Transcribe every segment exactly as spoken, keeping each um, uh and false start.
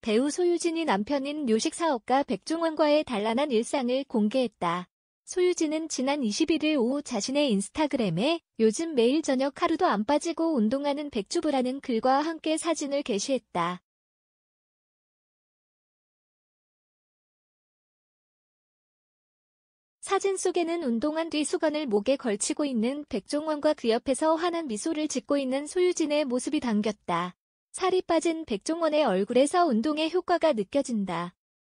배우 소유진이 남편인 묘식사업가 백종원과의 단란한 일상을 공개했다. 소유진은 지난 이십일일 오후 자신의 인스타그램에 요즘 매일 저녁 하루도 안 빠지고 운동하는 백주부라는 글과 함께 사진을 게시했다. 사진 속에는 운동한 뒤 수건을 목에 걸치고 있는 백종원과 그 옆에서 환한 미소를 짓고 있는 소유진의 모습이 담겼다. 살이 빠진 백종원의 얼굴에서 운동의 효과가 느껴진다.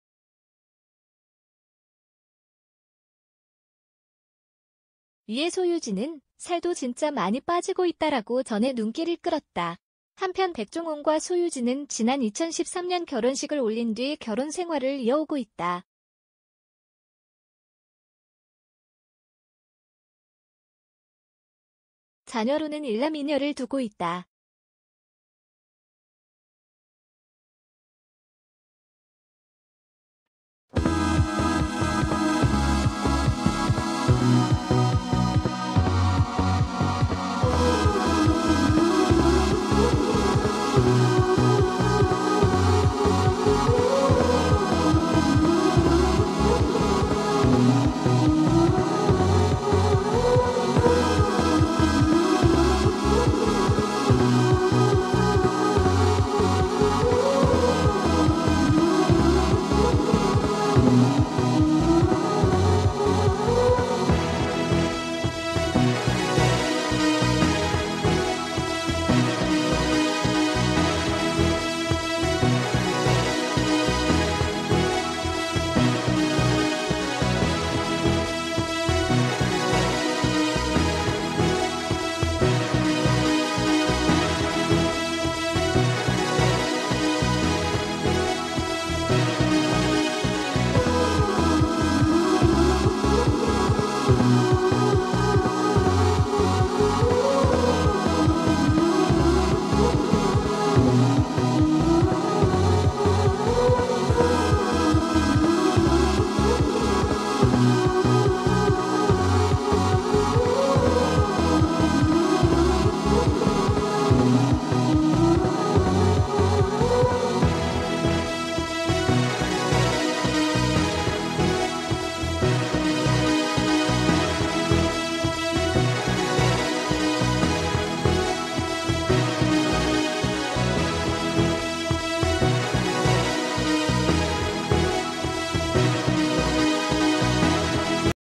이에 소유진은 살도 진짜 많이 빠지고 있다라고 전해 눈길을 끌었다. 한편 백종원과 소유진은 지난 이천십삼 년 결혼식을 올린 뒤 결혼 생활을 이어오고 있다. 자녀로는 일남이녀를 두고 있다.